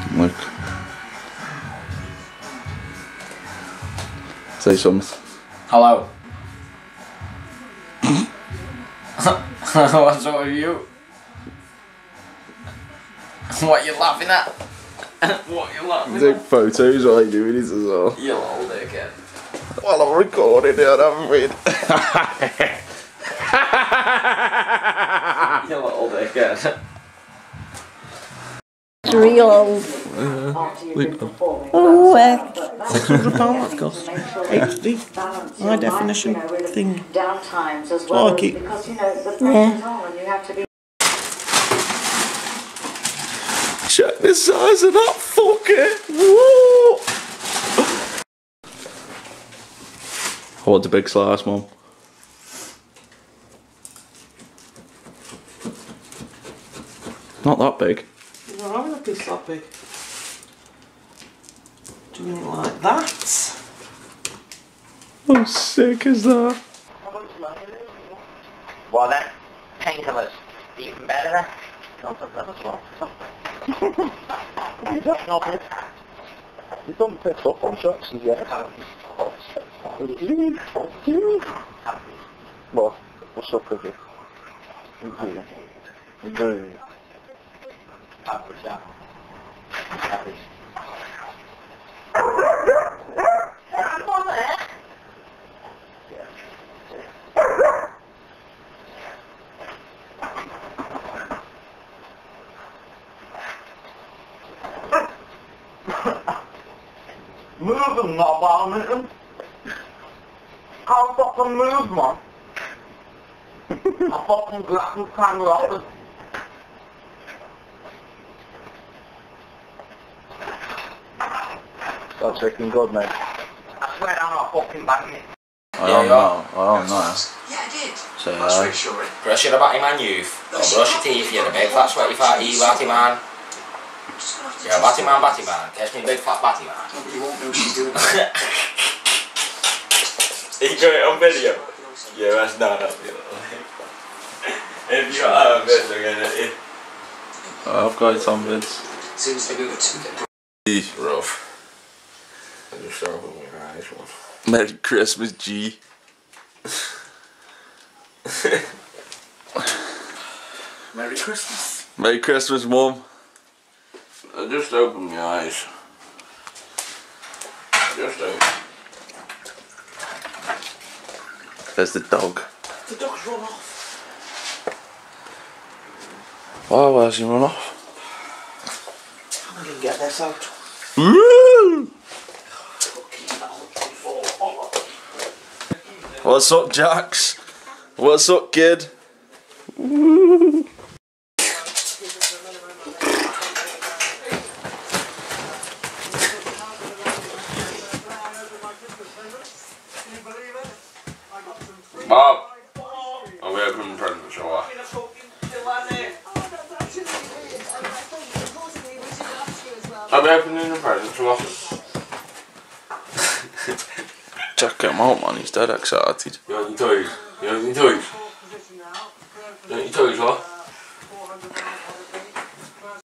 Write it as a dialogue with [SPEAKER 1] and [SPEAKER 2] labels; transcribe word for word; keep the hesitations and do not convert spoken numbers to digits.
[SPEAKER 1] Look. Say something.
[SPEAKER 2] Hello. What's up with you? What you laughing at? What you laughing at?
[SPEAKER 1] Take photos while you're doing it as well.
[SPEAKER 2] You little dickhead.
[SPEAKER 1] While I'm recording it, I'm read.
[SPEAKER 2] You little dickhead.
[SPEAKER 3] It's real old.
[SPEAKER 1] Yeah.
[SPEAKER 3] Oh, heck.
[SPEAKER 4] six hundred pounds that cost. H D. High definition thing. That's why I keep.
[SPEAKER 3] Yeah.
[SPEAKER 1] Check the size of that fucker. Whoa. I want a big slice, Mum. Not that big.
[SPEAKER 4] You're not having a piece that big. Doing it like that.
[SPEAKER 1] How sick is that?
[SPEAKER 5] Well then, painkillers. Even better then? Not that as well.
[SPEAKER 6] You don't pick up on Jackson yet. What? What's up with you? Very.
[SPEAKER 5] Move them, not violent them. Can't fucking move, man. I fucking grab them camera off.
[SPEAKER 6] That's looking good, mate.
[SPEAKER 5] I swear I'm not fucking banging it.
[SPEAKER 1] I don't know. I don't know.
[SPEAKER 5] Yeah, I did.
[SPEAKER 1] Say hi.
[SPEAKER 2] Brush your batty man, youth. Don't brush your teeth, you're a big fat sweaty fat you batty man. You're a batty man, batty man. Catch me big fat batty man.
[SPEAKER 6] You won't know she's doing that.
[SPEAKER 2] You got it on video? Yeah, that's not up here. If you got it on video, I'm gonna it.
[SPEAKER 1] I've got it on vids.
[SPEAKER 6] Seems like we were two
[SPEAKER 1] He's rough.
[SPEAKER 2] I just saw with my eyes one.
[SPEAKER 1] Merry Christmas, G.
[SPEAKER 6] Merry Christmas.
[SPEAKER 1] Merry Christmas, Mum.
[SPEAKER 2] I just opened my eyes. Just opened.
[SPEAKER 1] There's the dog.
[SPEAKER 4] The dog's run off.
[SPEAKER 1] Why, where's he run off?
[SPEAKER 4] I'm gonna get this out.
[SPEAKER 1] Woo! What's up, Jax? What's up, kid? Woo!
[SPEAKER 2] Bob! I'll be opening the present show off. I'll be opening the present show off.
[SPEAKER 1] Check him out, man. He's dead excited.
[SPEAKER 2] You want your toys? You want your toys?